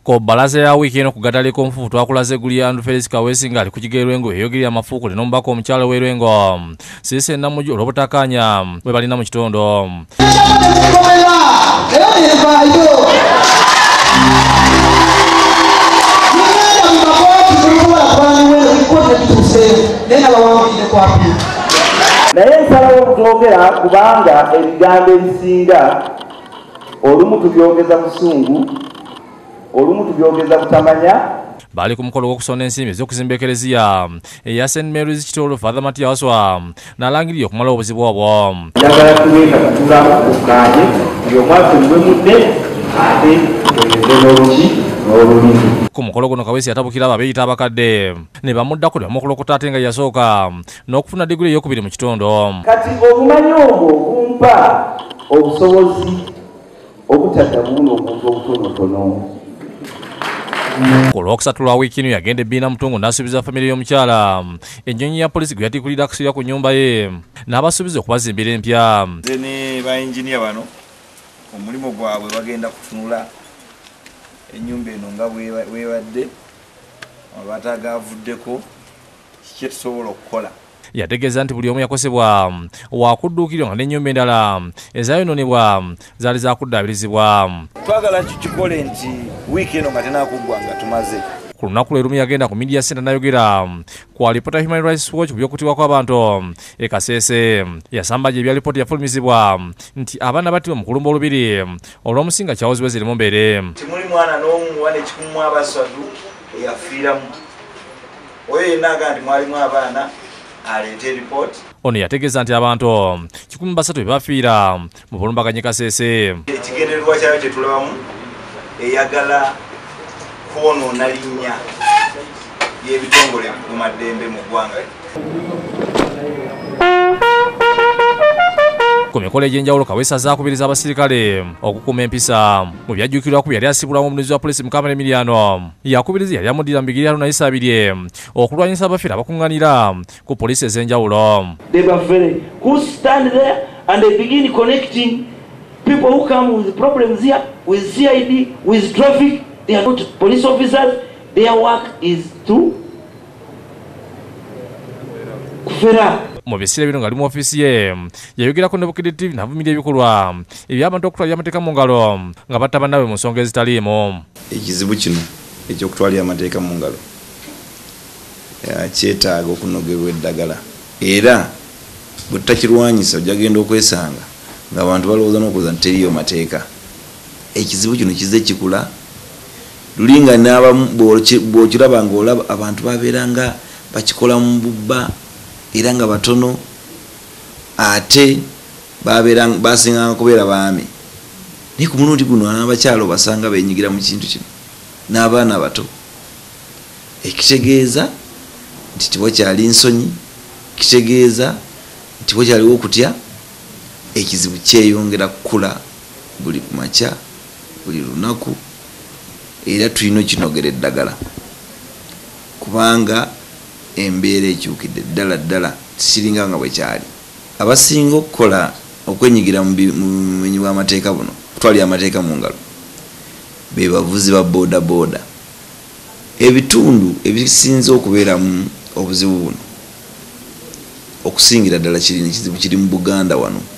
Ko balaza ya wiki eno kugatali konfu twakulaze guli Andrew Felix Kaweesi ali kukigerwengo eyogerya amafuko lenombako omukyalo werwengo sise namujo olobutakanya bwe balina mu kitondo naye nsalawo okutwogera kubanga ebigambo ebisinga olumu tubyogeza busungu olumu tubyogeza kutamanya. Bali ku mukolo gw'okusona ensimbi ez'okuzimba ekereziya eya St. Mary's Kitolo Father Matthew Waswa n'alangirira okumala obuzibu obwo. Njagala tuweeka katulamu okukanye buli omwaka mudde ate oyeze n'oluki n'olulimi. Ku mukolo guno Kaweesi yatabukira ababeeyita abakadde ne bamuddako ne bamukolokota ate nga yasooka n'okufuna diguli ey'okubiri mu kitondo. Kati obumanyi obwo bumpa obusobozi obutadda buno omuntu obutonotono. Ku lwokusatu lwa wiiki eno yagenda ebbiina Mutungu n'asuubiza famire y'omukyala ennyonyi ya polisi gwe yatikulira akusulira ku nnyumba ye n'abasuubiza okubazimbira empya. Nze ne bayinginiya bano omulimu gwabwe bagenda kutunula ennyumba eno nga bwebadde abatagavuddeko kye tusobola okukola. Yategeeza nti buli omu yakosebwa wakudduukirwa nga n'ennyumba endala ezaayonoonebwa zaali zakuddaabirizibwa. Twagala kikole nti wiiki eno nga tenaakuggwa nga tumaze. Ku lunaku lwe lumu yagenda ku media center n'ayogera ku alipoota Human Rights Watch ku by'okutiibwa kw'abantu e Kasese. Yasambajja ebya lipoota yafulumizibwa nti abaana battibwa mu kulumba olubiri olw'omusinga kyawozibwe zirimu mbere. Timuli mwana n'omu wane kikumu abasatu eyafiiramu. Oyo yenna agamba nti mwalimu abaana aleete ripooti. Ono yategeeza nti abantu 130 be bafiira mu bulumbaganyi Kasese. Ekigendererwa kyayo kye tulabamu eyagala kwonoona linnya y'ebitongole ebikuumaddembe mu ggwanga. Ku mikolo egy'enjawulo Kaweesi azaakubiriza abasirikale okukuuma empisa. Mu byajjukirwa ku yali asibulamu omuduuzi wa polisi Mukamala Emiliano yakubiriza yali amuddira mu bigiri 42 okulwanyisa abafiira abakuŋŋaanira ku polisi ez'enjawulo. They were very who stand there and they begin connecting people who come with problems here with CID, with traffic. They are not police officers. Their work is to kufera. Mu biseera bino ng'ali mu ofiisi ye yayogerako ne Bukidde TV n'avumirira ebikolwa eby'abantu okutwalira amateeka mu ngalo nga batta bannaabwe mu nsonga ezitaliimu. Ekizibu kino eky'okutwalira amateeka mu ngalo kyetaaga okunogerwa eddagala era bwe tutakirwanyisa ojja genda okwesanga ng'abantu balowooza n'okuza nti teriyo mateeka. Ekizibu kino kize kikula lulinga n'abamu bw'okiraba ng'olaba abantu babeera nga bakikola mu bubba era nga batono ate basinganga kubeera baami. Naye ku mulundi guno n'abakyalo basanga beenyigira mu kintu kino n'abaana bato. Ekitegeeza nti tiwakyali nsonyi, kitegeeza nti wakyaliwo okutya. Ekizibu kyeyongera kukula buli ku makya buli lunaku era tulina kinogera eddagala kubanga embeera ekyukidde ddala siringa nga bwe kyali. Abasinga okukola okwenyigira mu bumenyi bw'amateeka buno kutwalira amateeka mu ngalo be bavuzi ba boda. Ebitundu ebisinze okubeeramu obuzibu buno okusingira ddala kizibu kiri mu Buganda wano